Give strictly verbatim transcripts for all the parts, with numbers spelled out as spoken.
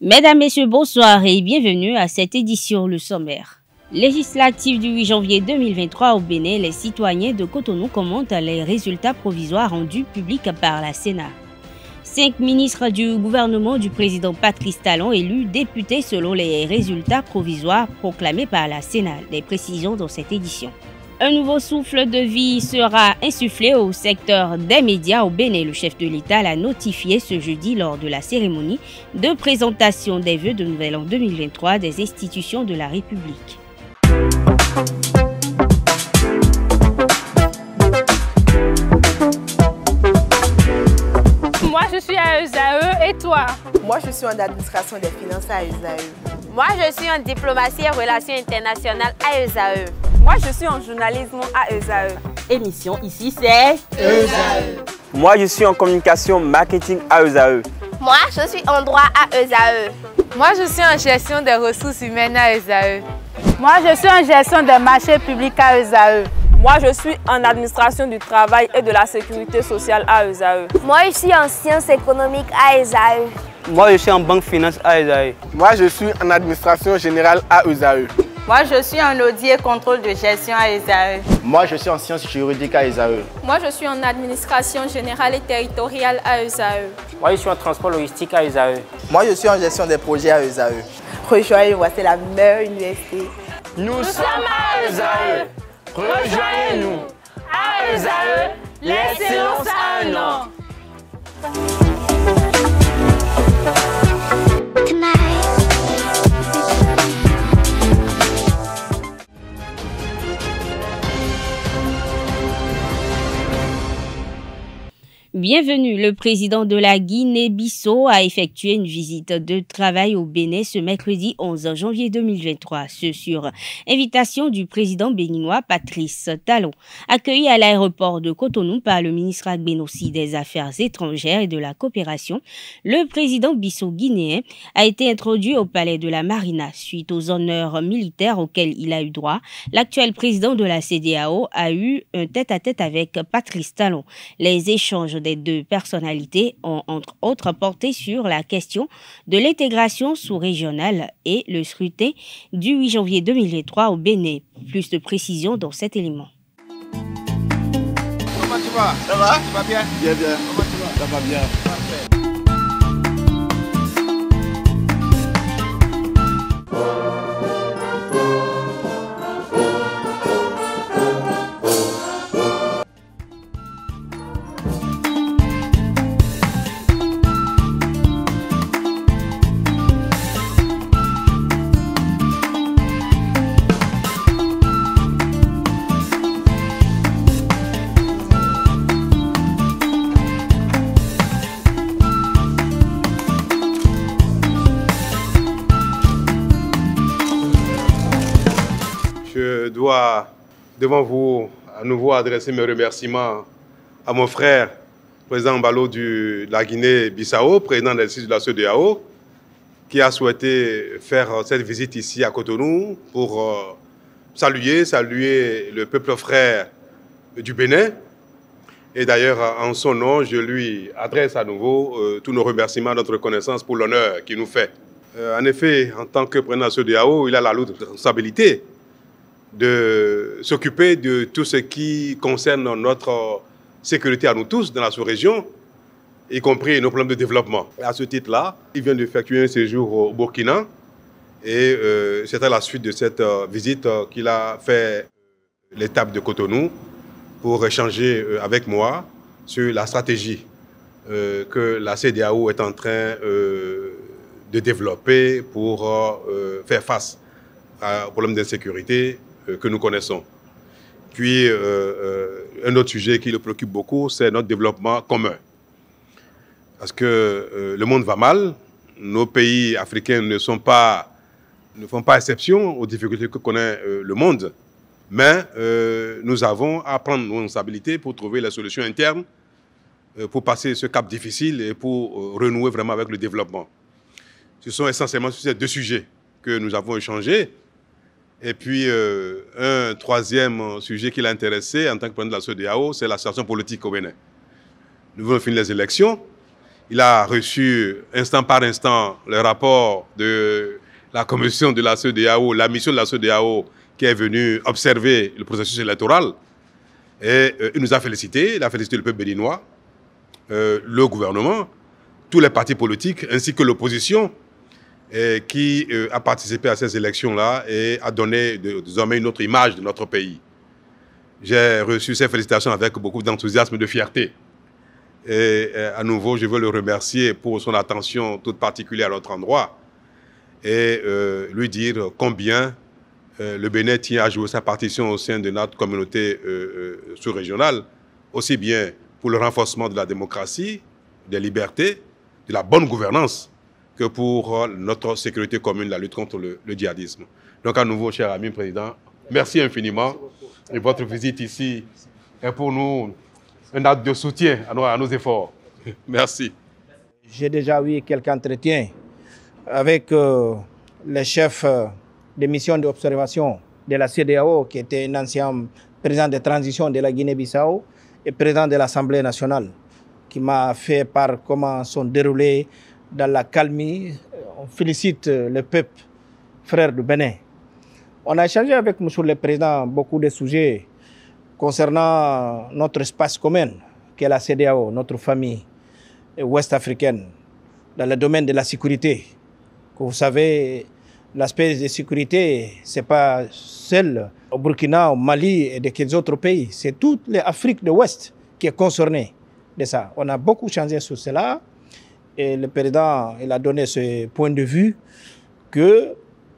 Mesdames, Messieurs, bonsoir et bienvenue à cette édition Le Sommaire. Législative du huit janvier deux mille vingt-trois au Bénin, les citoyens de Cotonou commentent les résultats provisoires rendus publics par la Sénat. Cinq ministres du gouvernement du président Patrice Talon élus députés selon les résultats provisoires proclamés par la Sénat. Des précisions dans cette édition. Un nouveau souffle de vie sera insufflé au secteur des médias au Bénin. Le chef de l'État l'a notifié ce jeudi lors de la cérémonie de présentation des vœux de Nouvel An deux mille vingt-trois des institutions de la République. Moi, je suis à E S A E et toi? Moi, je suis en administration des finances à E S A E. Moi, je suis en diplomatie et relations internationales à E S A E. Moi, je suis en journalisme à E S A E. Émission ici, c'est E S A E. Moi, je suis en communication marketing à E S A E. Moi, je suis en droit à E S A E. Moi, je suis en gestion des ressources humaines à E S A E. Moi, je suis en gestion des marchés publics à E S A E. Moi, je suis en administration du travail et de la sécurité sociale à E S A E. Moi, je suis en sciences économiques à E S A E. Moi, je suis en banque finance à E S A E. Moi, je suis en administration générale à E S A E. Moi, je suis en audit et contrôle de gestion à E S A E. Moi, je suis en sciences juridiques à E S A E. Moi, je suis en administration générale et territoriale à E S A E. Moi, je suis en transport logistique à E S A E. Moi, je suis en gestion des projets à E S A E. Rejoignez-moi, c'est la meilleure université. Nous, Nous sommes à E S A E. Rejoignez-nous. À E S A E, l'excellence a un nom. Bienvenue. Le président de la Guinée-Bissau a effectué une visite de travail au Bénin ce mercredi onze janvier deux mille vingt-trois. Ce sur invitation du président béninois Patrice Talon. Accueilli à l'aéroport de Cotonou par le ministre agbénossi des Affaires étrangères et de la coopération, le président bissau-guinéen a été introduit au palais de la Marina. Suite aux honneurs militaires auxquels il a eu droit, l'actuel président de la C E D E A O a eu un tête-à-tête avec Patrice Talon. Les échanges des deux personnalités ont entre autres porté sur la question de l'intégration sous-régionale et le scrutin du huit janvier deux mille vingt-trois au Bénin. Plus de précisions dans cet élément. Comment tu vas? Ça va? Tu vas bien? Bien, bien. Comment tu vas? Ça va bien. Parfait. Je dois, devant vous, à nouveau adresser mes remerciements à mon frère, président Mbalo de la Guinée-Bissau, président de la C E D E A O, qui a souhaité faire cette visite ici à Cotonou pour euh, saluer, saluer le peuple frère du Bénin. Et d'ailleurs, en son nom, je lui adresse à nouveau euh, tous nos remerciements, notre reconnaissance pour l'honneur qu'il nous fait. Euh, en effet, en tant que président de la C E D E A O, il a la lourde responsabilité de s'occuper de tout ce qui concerne notre sécurité à nous tous dans la sous-région, y compris nos problèmes de développement. Et à ce titre-là, il vient d'effectuer un séjour au Burkina et euh, c'est à la suite de cette euh, visite euh, qu'il a fait l'étape de Cotonou pour échanger euh, avec moi sur la stratégie euh, que la C E D E A O est en train euh, de développer pour euh, faire face aux problèmes d'insécurité que nous connaissons. Puis, euh, euh, un autre sujet qui le préoccupe beaucoup, c'est notre développement commun. Parce que euh, le monde va mal, nos pays africains ne, sont pas, ne font pas exception aux difficultés que connaît euh, le monde, mais euh, nous avons à prendre nos responsabilités pour trouver les solutions internes, euh, pour passer ce cap difficile et pour euh, renouer vraiment avec le développement. Ce sont essentiellement sur ces deux sujets que nous avons échangé. Et puis, euh, un troisième sujet qui l'a intéressé en tant que président de la C E D E A O, c'est la situation politique au Bénin. Nous venons de finir les élections. Il a reçu instant par instant le rapport de la commission de la C E D E A O, la mission de la C E D E A O qui est venue observer le processus électoral. Et euh, il nous a félicité, il a félicité le peuple béninois, euh, le gouvernement, tous les partis politiques ainsi que l'opposition qui euh, a participé à ces élections-là et a donné de, désormais une autre image de notre pays. J'ai reçu ces félicitations avec beaucoup d'enthousiasme et de fierté. Et euh, à nouveau, je veux le remercier pour son attention toute particulière à notre endroit et euh, lui dire combien euh, le Bénin tient à jouer sa partition au sein de notre communauté euh, euh, sous-régionale, aussi bien pour le renforcement de la démocratie, des libertés, de la bonne gouvernance, que pour notre sécurité commune, la lutte contre le, le djihadisme. Donc à nouveau, cher ami président, merci infiniment. Et votre visite ici est pour nous un acte de soutien à nos, à nos efforts. Merci. J'ai déjà eu quelques entretiens avec euh, le chef euh, des missions d'observation de la C E D E A O, qui était un ancien président de transition de la Guinée-Bissau et président de l'Assemblée nationale, qui m'a fait part comment sont déroulés dans la calmie. On félicite le peuple frère du Bénin. On a échangé avec M. le Président beaucoup de sujets concernant notre espace commun, qui est la C E D E A O, notre famille ouest-africaine, dans le domaine de la sécurité. Que vous savez, l'aspect de sécurité, ce n'est pas seul au Burkina, au Mali et des autres pays. C'est toute l'Afrique de l'Ouest qui est concernée de ça. On a beaucoup changé sur cela. Et le président il a donné ce point de vue que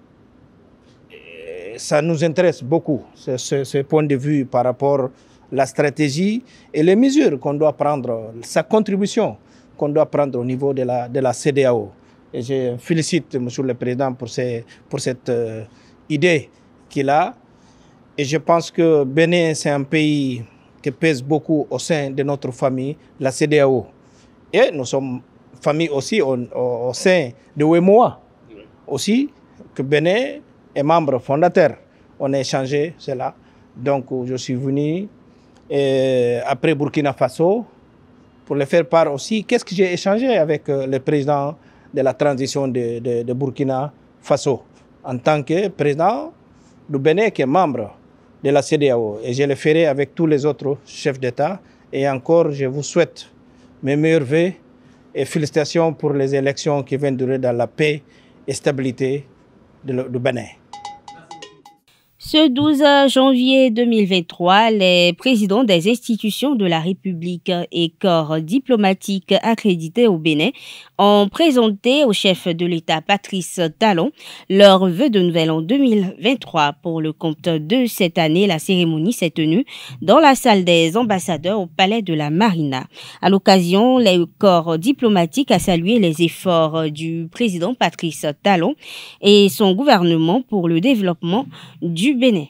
ça nous intéresse beaucoup, ce, ce, ce point de vue par rapport à la stratégie et les mesures qu'on doit prendre, sa contribution qu'on doit prendre au niveau de la, de la C E D E A O. Et je félicite M. le Président pour, ces, pour cette euh, idée qu'il a. Et je pense que Bénin, c'est un pays qui pèse beaucoup au sein de notre famille, la C E D E A O. Et nous sommes famille aussi au, au, au sein de U E M O A, aussi, que Bénin est membre fondateur. On a échangé cela. Donc, je suis venu et après Burkina Faso pour le faire part aussi. Qu'est-ce que j'ai échangé avec le président de la transition de, de, de Burkina Faso en tant que président du Bénin qui est membre de la C E D E A O. Et je le ferai avec tous les autres chefs d'État. Et encore, je vous souhaite mes meilleurs vœux et félicitations pour les élections qui viennent durer dans la paix et stabilité du Bénin. Ce douze janvier deux mille vingt-trois, les présidents des institutions de la République et corps diplomatiques accrédités au Bénin ont présenté au chef de l'État Patrice Talon leurs vœux de nouvel an deux mille vingt-trois. Pour le compte de cette année, la cérémonie s'est tenue dans la salle des ambassadeurs au palais de la Marina. À l'occasion, le corps diplomatique a salué les efforts du président Patrice Talon et son gouvernement pour le développement du Bénin.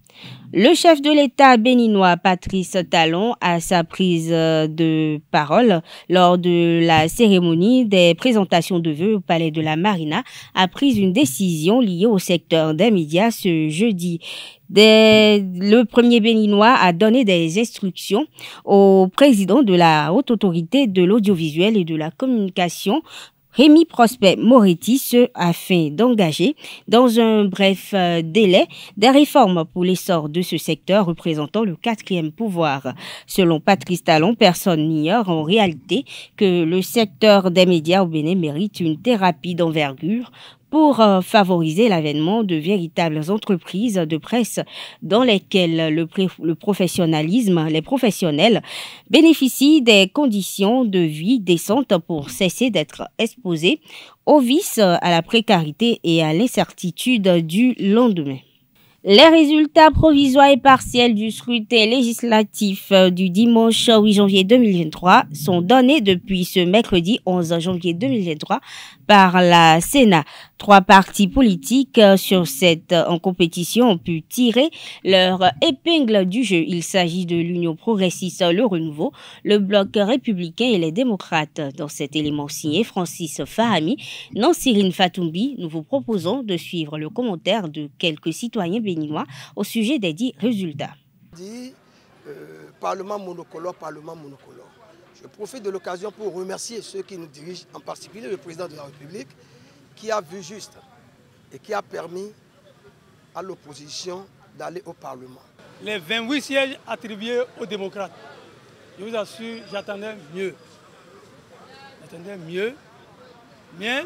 Le chef de l'État béninois Patrice Talon, à sa prise de parole lors de la cérémonie des présentations de vœux au palais de la Marina, a pris une décision liée au secteur des médias ce jeudi. Des, le premier béninois a donné des instructions au président de la Haute Autorité de l'audiovisuel et de la communication, Rémi Prosper Moretti, ce afin d'engager dans un bref délai des réformes pour l'essor de ce secteur représentant le quatrième pouvoir. Selon Patrice Talon, personne n'ignore en réalité que le secteur des médias au Bénin mérite une thérapie d'envergure pour favoriser l'avènement de véritables entreprises de presse dans lesquelles le, le professionnalisme, les professionnels bénéficient des conditions de vie décentes pour cesser d'être exposés aux vices, à la précarité et à l'incertitude du lendemain. Les résultats provisoires et partiels du scrutin législatif du dimanche huit janvier deux mille vingt-trois sont donnés depuis ce mercredi onze janvier deux mille vingt-trois par la Sénat. Trois partis politiques sur sept en compétition ont pu tirer leur épingle du jeu. Il s'agit de l'Union progressiste Le Renouveau, le Bloc républicain et les démocrates. Dans cet élément signé Francis Fahami, Nansirine Fatoumbi, nous vous proposons de suivre le commentaire de quelques citoyens béninois au sujet des dits résultats. Dit, euh, Parlement monocolore, Parlement monocolore. Je profite de l'occasion pour remercier ceux qui nous dirigent, en particulier le président de la République, qui a vu juste et qui a permis à l'opposition d'aller au Parlement. Les vingt-huit sièges attribués aux démocrates, je vous assure, j'attendais mieux. J'attendais mieux, mais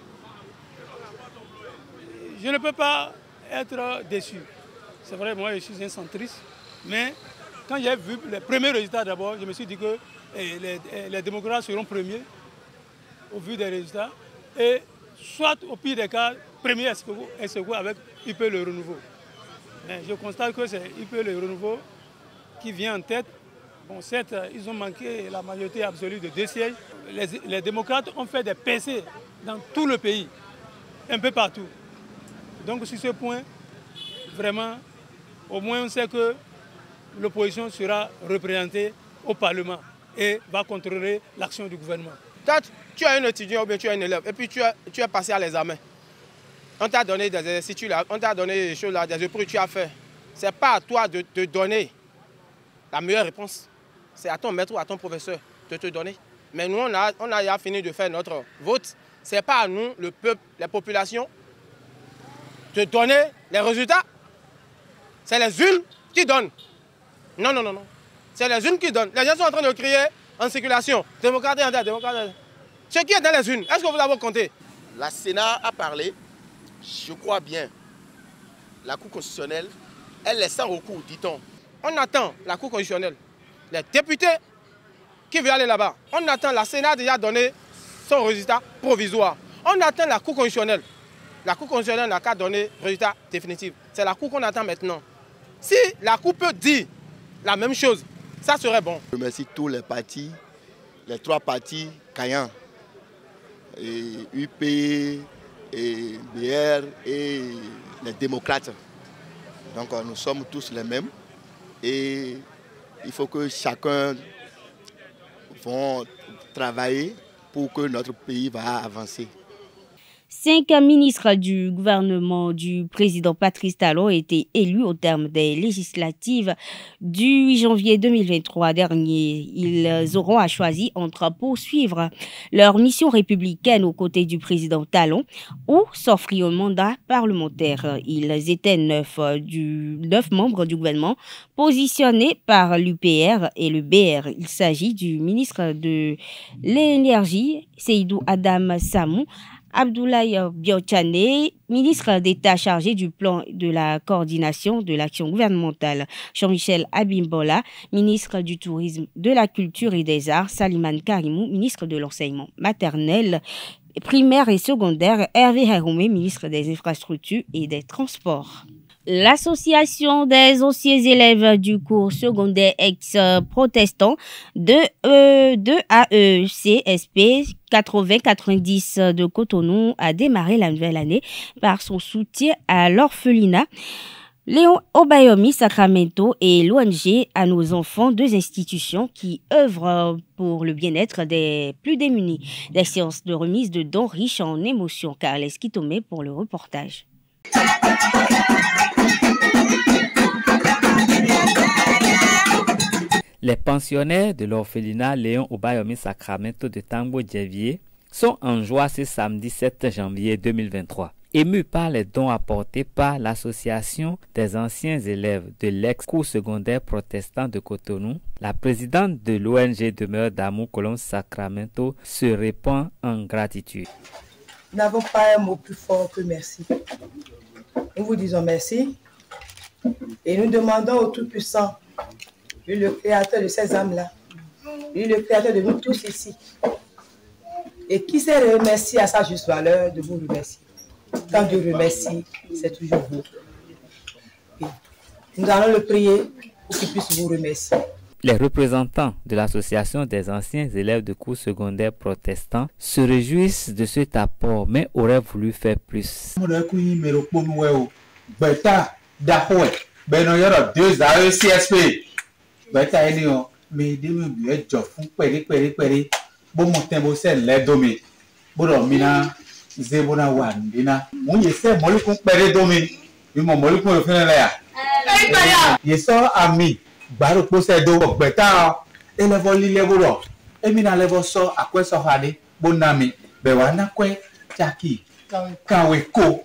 je ne peux pas être déçu. C'est vrai, moi je suis un centriste, mais quand j'ai vu les premiers résultats d'abord, je me suis dit que les, les, les démocrates seront premiers au vu des résultats, et soit au pire des cas, premier est-ce avec U P le renouveau. Mais je constate que c'est U P le renouveau qui vient en tête. Bon, certes, ils ont manqué la majorité absolue de deux sièges. Les, les démocrates ont fait des percées dans tout le pays, un peu partout. Donc sur ce point, vraiment, au moins on sait que l'opposition sera représentée au Parlement et va contrôler l'action du gouvernement. Toi, tu es un étudiant ou bien tu es un élève et puis tu es, tu es passé à l'examen. On t'a donné des exercices là, on t'a donné des choses là, des épreuves que tu as fait. Ce n'est pas à toi de te donner la meilleure réponse. C'est à ton maître ou à ton professeur de te donner. Mais nous, on a, on a fini de faire notre vote. Ce n'est pas à nous, le peuple, les populations, de donner les résultats. C'est les urnes qui donnent. Non, non, non, non. C'est les urnes qui donnent. Les gens sont en train de crier en circulation. Démocrate, démocrate. Ce qui est dans les urnes, est-ce que vous l'avez compté? La Sénat a parlé, je crois bien. La Cour constitutionnelle, elle est sans recours, dit-on. On attend la Cour constitutionnelle. Les députés qui veulent aller là-bas. On attend, la Sénat a déjà donné son résultat provisoire. On attend la Cour constitutionnelle. La Cour constitutionnelle n'a qu'à donner résultat définitif. C'est la Cour qu'on attend maintenant. Si la Cour peut dire la même chose, ça serait bon. Je remercie tous les partis, les trois partis Caïan, et U P, et B R et les démocrates. Donc nous sommes tous les mêmes et il faut que chacun va travailler pour que notre pays va avancer. Cinq ministres du gouvernement du président Patrice Talon ont été élus au terme des législatives du huit janvier deux mille vingt-trois dernier. Ils auront à choisir entre poursuivre leur mission républicaine aux côtés du président Talon ou s'offrir un mandat parlementaire. Ils étaient neuf, du, neuf membres du gouvernement positionnés par l'U P R et le B R. Il s'agit du ministre de l'Énergie, Seydou Adam Samou, Abdoulaye Biotchane, ministre d'État chargé du plan de la coordination de l'action gouvernementale, Jean-Michel Abimbola, ministre du Tourisme, de la Culture et des Arts, Salimane Karimou, ministre de l'Enseignement maternel, primaire et secondaire, Hervé Haroumé, ministre des Infrastructures et des Transports. L'association des anciens élèves du cours secondaire ex-protestant de, euh, de A E C S P quatre-vingts quatre-vingt-dix de Cotonou a démarré la nouvelle année par son soutien à l'orphelinat Léon Obayomi Sacramento et l'O N G à nos enfants, deux institutions qui œuvrent pour le bien-être des plus démunis. Des séances de remise de dons riches en émotions. Carles Kitomé pour le reportage. Les pensionnaires de l'orphelinat Léon Obayomi Sacramento de Tambo-Djevier sont en joie ce samedi sept janvier deux mille vingt-trois. Émus par les dons apportés par l'association des anciens élèves de l'ex-cours secondaire protestant de Cotonou, la présidente de l'O N G Demeure d'Amour Colombe Sacramento se répand en gratitude. Nous n'avons pas un mot plus fort que merci. Nous vous disons merci et nous demandons au Tout-Puissant, lui le créateur de ces âmes-là, lui le créateur de nous tous ici, et qui s'est remercié à sa juste valeur, de vous remercier. Quand Dieu remercie, c'est toujours vous. Et nous allons le prier pour qu'il puisse vous remercier. Les représentants de l'association des anciens élèves de cours secondaires protestants se réjouissent de cet apport, mais auraient voulu faire plus. Baro possédo gbeta élève lílé boro Et mina levo so akwe so hade bonami be wana kwe chaki kawe ko.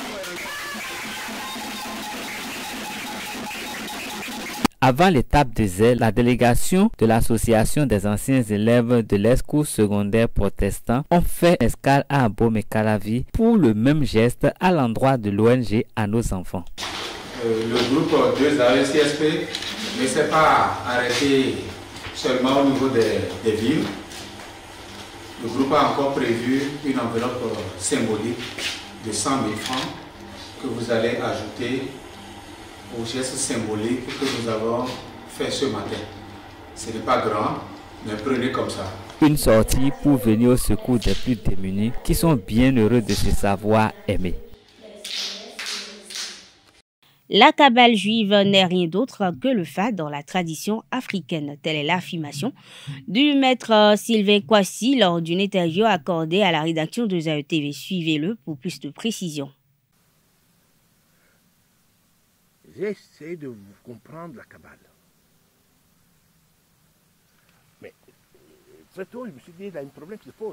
Avant l'étape de zèle, la délégation de l'association des anciens élèves de l'Escours secondaire protestant ont fait escale à Abomey-Calavi pour le même geste à l'endroit de l'O N G À Nos Enfants. Euh, le groupe deux A E C S P ne s'est pas arrêté seulement au niveau des, des villes. Le groupe a encore prévu une enveloppe symbolique de cent mille francs que vous allez ajouter au geste symbolique que nous avons fait ce matin. Ce n'est pas grand, mais prenez comme ça. Une sortie pour venir au secours des plus démunis qui sont bien heureux de se savoir aimer. La cabale juive n'est rien d'autre que le F A dans la tradition africaine. Telle est l'affirmation du maître Sylvain Kwasi lors d'une interview accordée à la rédaction de Z A E T V. Suivez-le pour plus de précisions. J'essaie de vous comprendre la cabale. Mais très tôt, je me suis dit, il y a un problème qui se pose.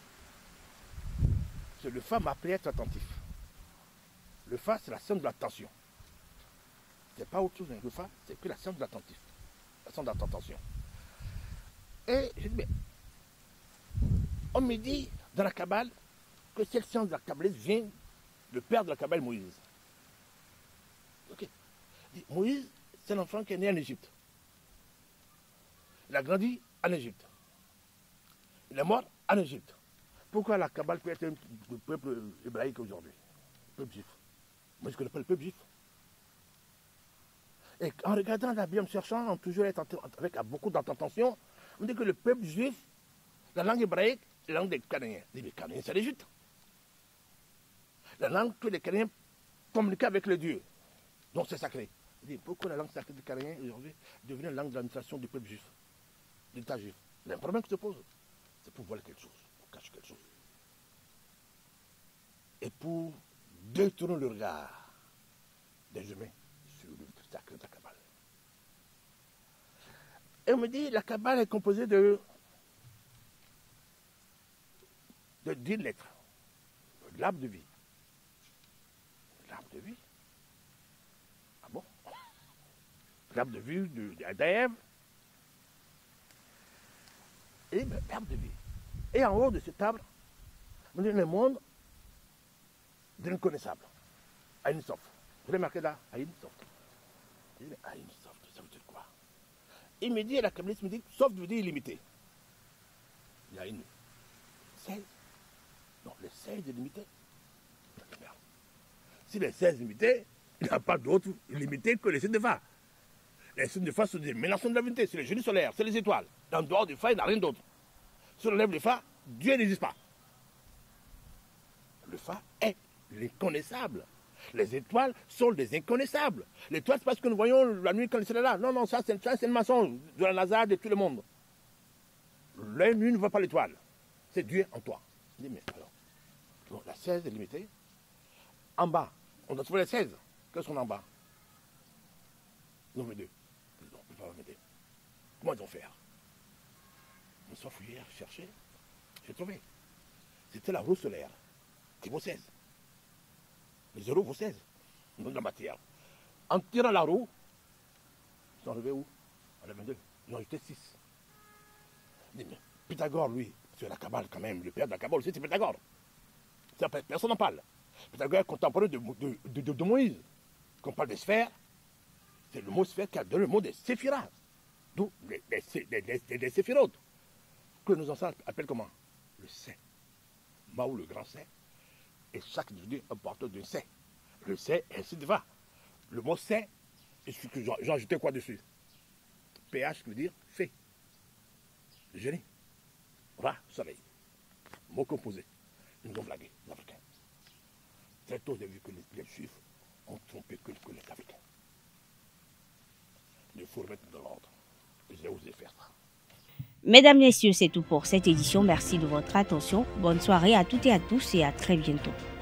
C'est le F A m'a appris à être attentif. Le F A, c'est la somme de l'attention. C'est pas autre chose, le F A, c'est que la somme de l'attentif. La somme de l'attention. Et je dis, mais on me dit dans la cabale que cette science de la cabale vient du père de la cabale, Moïse. Ok. Moïse, c'est un enfant qui est né en Égypte. Il a grandi en Égypte. Il est mort en Égypte. Pourquoi la cabale peut être un peuple hébraïque aujourd'hui? Le peuple juif. Moi, je ne connais pas le peuple juif. Et en regardant la Bible, en cherchant, on toujours être avec beaucoup d'attention, on dit que le peuple juif, la langue hébraïque, la langue des Cananéens. Les Cananéens, c'est l'Égypte. La langue que les Cananéens communiquent avec le Dieu. Donc c'est sacré. Il dit, pourquoi la langue sacrée des Cananéens aujourd'hui devient la langue de l'administration du peuple juif, de l'État juif? Il y a un problème qui se pose. C'est pour voir quelque chose, pour cacher quelque chose. Et pour détourner le regard des humains sur le sacré de la Kabbale. Et on me dit, la Kabbale est composée de, de dix lettres. L'arbre de vie. L'arbre de vie. Ah bon? L'arbre de vie d'Ève. Et l'arbre de vie. Et en haut de cet arbre, on dit le monde de l'inconnaissable. Aïn Sof. Vous avez marqué là? Aïn Sof. Aïn Sof, ça veut dire quoi? Il me dit, la kabbaliste me dit, Sof veut dire illimité. Il y a une seize. Non, les seize est limité. Si les seize limités, il n'y a pas d'autre limité que les signes de Fa. Les signes de Fa sont des mélançons de la divinité. C'est les génies solaires, c'est les étoiles. En dehors du Fa, il n'y a rien d'autre. Sur le lèvre du Fa, Dieu n'existe pas. Le Fa est l'inconnaissable. Les étoiles sont des inconnaissables. L'étoile, c'est parce que nous voyons la nuit quand il est là. Non, non, ça c'est un mensonge de la NASA, de tout le monde. L'œil nu ne voit pas l'étoile. C'est Dieu en toi. Je dis, mais alors, donc, la seize est limitée. En bas, on doit trouver les seize. Qu'est-ce qu'on a en bas? Nombre deux. Non, on ne peut pas m'aider. Comment ils vont faire? On s'en fouillé, chercher. J'ai trouvé. C'était la roue solaire qui vaut seize. Les zéros vaut seize. Dans la matière. En tirant la roue, ils sont arrivés où? On a vingt-deux. Ils ont ajouté six. Mais Pythagore, lui, c'est la Kabbale quand même. Le père de la Kabbale aussi, c'est Pythagore. Personne n'en parle. Pythagore est contemporain de, de, de, de, de Moïse. Quand on parle des sphères, c'est le mot sphère qui a donné le mot des séphiras. D'où les, les, les, les, les, les séphirotes. Que nos anciens appellent comment? Le Saint. Mao, le grand Saint. Et chaque individu est porteur d'un Saint. Le Saint, ainsi de va. Le mot Saint, j'ai ajouté quoi dessus? P H qui veut dire fait. Le génie. Ra, soleil. Mot composé. Ils nous ont blagué, les Africains. Très tôt, j'ai vu que les, les Juifs ont trompé que, que les Africains. Il faut remettre dans l'ordre. J'ai osé faire ça. Mesdames, Messieurs, c'est tout pour cette édition. Merci de votre attention. Bonne soirée à toutes et à tous et à très bientôt.